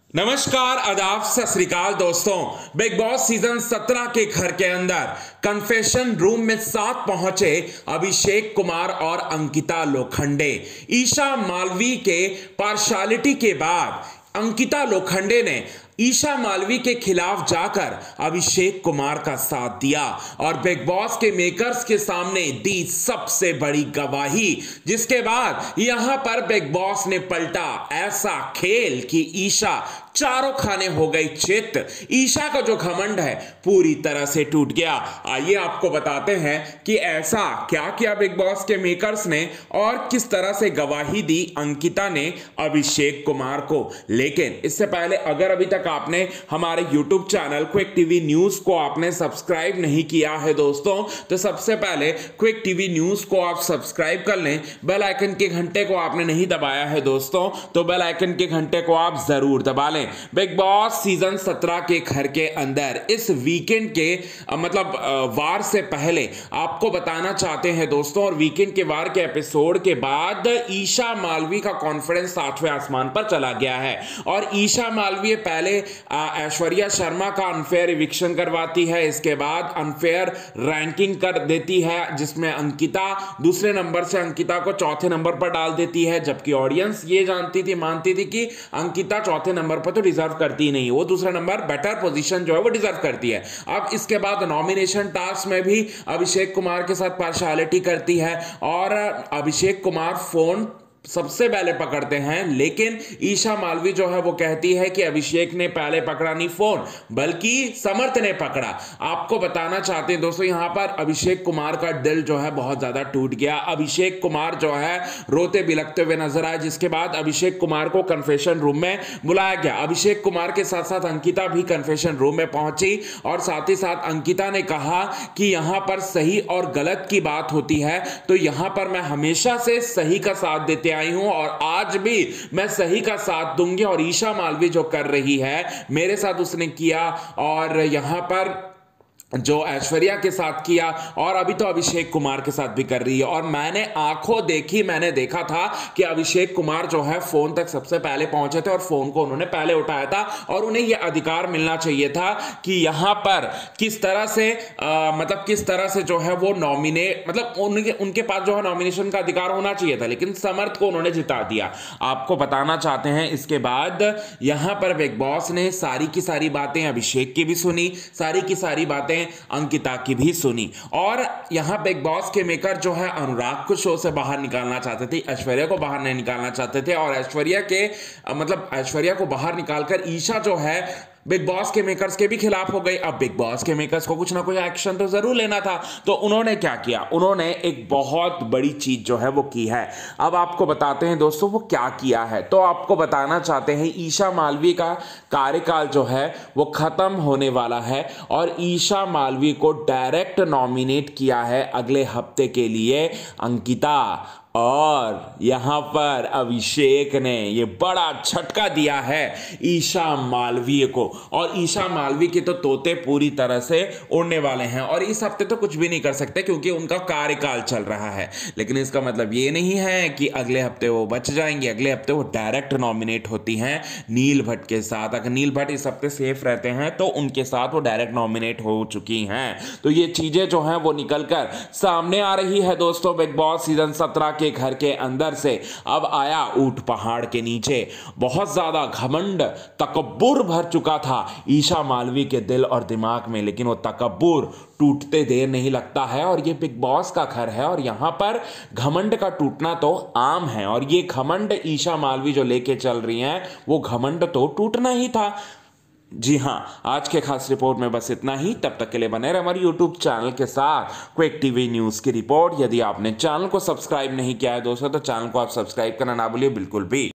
नमस्कार, आदाब, सत श्री अकाल दोस्तों। बिग बॉस सीजन 17 के घर के अंदर कन्फेशन रूम में साथ पहुंचे अभिषेक कुमार और अंकिता लोखंडे। ईशा मालवी के पार्शालिटी के बाद अंकिता लोखंडे ने ईशा मालवी के खिलाफ जाकर अभिषेक कुमार का साथ दिया और बिग बॉस के मेकर्स के सामने दी सबसे बड़ी गवाही, जिसके बाद यहां पर बिग बॉस ने पलटा ऐसा खेल कि ईशा चारों खाने हो गई चित। ईशा का जो घमंड है पूरी तरह से टूट गया। आइए आपको बताते हैं कि ऐसा क्या किया बिग बॉस के मेकर्स ने और किस तरह से गवाही दी अंकिता ने अभिषेक कुमार को। लेकिन इससे पहले अगर अभी तक आपने हमारे YouTube channel quick TV news को आपने सब्सक्राइब नहीं किया है दोस्तों, तो सबसे पहले क्विक टीवी न्यूज को आप सब्सक्राइब कर लें। बेल आइकन के घंटे को आपने नहीं दबाया है दोस्तों, तो बेल आइकन के घंटे को आप जरूर दबा लें। बिग बॉस सीजन 17 के घर के अंदर इस वीकेंड के वार से पहले आपको बताना चाहते हैं दोस्तों, और वीकेंड के वार के एपिसोड के बाद ईशा मालवी का कॉन्फिडेंस 7वें आसमान पर चला गया है और ईशा मालवी पहले ऐश्वर्या शर्मा का अनफेयर इविक्शन करवाती है, इसके बाद अनफेयर रैंकिंग कर देती है जिसमें अंकिता दूसरे नंबर से अंकिता को चौथे नंबर पर डाल देती है, जबकि ऑडियंस ये मानती थी कि अंकिता चौथे नंबर पर तो डिजर्व करती ही नहीं, वो दूसरा नंबर बेटर पोजीशन जो है वो डिजर्व करती है। अब इसके बाद नॉमिनेशन टास्क में भी अभिषेक कुमार के साथ पार्शियलिटी करती है और अभिषेक कुमार फोन सबसे पहले पकड़ते हैं, लेकिन ईशा मालवी जो है वो कहती है कि अभिषेक ने पहले पकड़ा नहीं फोन, बल्कि समर्थ ने पकड़ा। आपको बताना चाहते हैं दोस्तों, यहां पर अभिषेक कुमार का दिल जो है बहुत ज्यादा टूट गया। अभिषेक कुमार जो है रोते बिलखते हुए नजर आए, जिसके बाद अभिषेक कुमार को कन्फेशन रूम में बुलाया गया। अभिषेक कुमार के साथ साथ अंकिता भी कन्फेशन रूम में पहुंची और साथ ही साथ अंकिता ने कहा कि यहां पर सही और गलत की बात होती है, तो यहां पर मैं हमेशा से सही का साथ देते आई हूं और आज भी मैं सही का साथ दूंगी, और ईशा मालवी जो कर रही है मेरे साथ उसने किया और यहां पर जो ऐश्वर्या के साथ किया और अभी तो अभिषेक कुमार के साथ भी कर रही है। और मैंने आंखों देखी, मैंने देखा था कि अभिषेक कुमार जो है फोन तक सबसे पहले पहुंचे थे और फोन को उन्होंने पहले उठाया था और उन्हें यह अधिकार मिलना चाहिए था कि यहां पर किस तरह से जो है वो नॉमिनेट उनके पास जो है नॉमिनेशन का अधिकार होना चाहिए था, लेकिन समर्थ को उन्होंने जिता दिया। आपको बताना चाहते हैं इसके बाद यहां पर बिग बॉस ने सारी की सारी बातें अभिषेक की भी सुनी, सारी की सारी बातें अंकिता की भी सुनी, और यहां बिग बॉस के मेकर जो है अनुराग को शो से बाहर निकालना चाहते थे, ऐश्वर्या को बाहर नहीं निकालना चाहते थे, और ऐश्वर्या को बाहर निकालकर ईशा जो है बिग बॉस के मेकर्स के भी खिलाफ हो गई। अब बिग बॉस के मेकर्स को कुछ ना कुछ एक्शन तो जरूर लेना था, तो उन्होंने क्या किया, उन्होंने एक बहुत बड़ी चीज जो है वो की है। अब आपको बताते हैं दोस्तों वो क्या किया है। तो आपको बताना चाहते हैं ईशा मालवी का कार्यकाल जो है वो खत्म होने वाला है और ईशा मालवी को डायरेक्ट नॉमिनेट किया है अगले हफ्ते के लिए अंकिता, और यहां पर अभिषेक ने ये बड़ा झटका दिया है ईशा मालवी को, और ईशा मालवी के तो तोते पूरी तरह से उड़ने वाले हैं और इस हफ्ते तो कुछ भी नहीं कर सकते क्योंकि उनका कार्यकाल चल रहा है। लेकिन इसका मतलब ये नहीं है कि अगले हफ्ते वो बच जाएंगे, अगले हफ्ते वो डायरेक्ट नॉमिनेट होती हैं नील भट्ट के साथ। अगर नील भट्ट इस हफ्ते सेफ रहते हैं तो उनके साथ वो डायरेक्ट नॉमिनेट हो चुकी हैं। तो ये चीजें जो हैं वो निकलकर सामने आ रही है दोस्तों। बिग बॉस सीजन 17 के घर के अंदर से अब आया ऊंट पहाड़ के नीचे। बहुत ज्यादा घमंड तकब्बुर भर चुका था ईशा मालवी के दिल और दिमाग में, लेकिन वो तकब्बुर टूटते देर नहीं लगता है और ये बिग बॉस का घर है और यहां पर घमंड का टूटना तो आम है, और ये घमंड ईशा मालवी जो लेके चल रही हैं वो घमंड तो टूटना ही था। जी हां, आज के खास रिपोर्ट में बस इतना ही। तब तक के लिए बने रहे हमारे यूट्यूब चैनल के साथ क्विक टीवी न्यूज की रिपोर्ट। यदि आपने चैनल को सब्सक्राइब नहीं किया है दोस्तों, तो चैनल को आप सब्सक्राइब करना ना भूलिए बिल्कुल भी।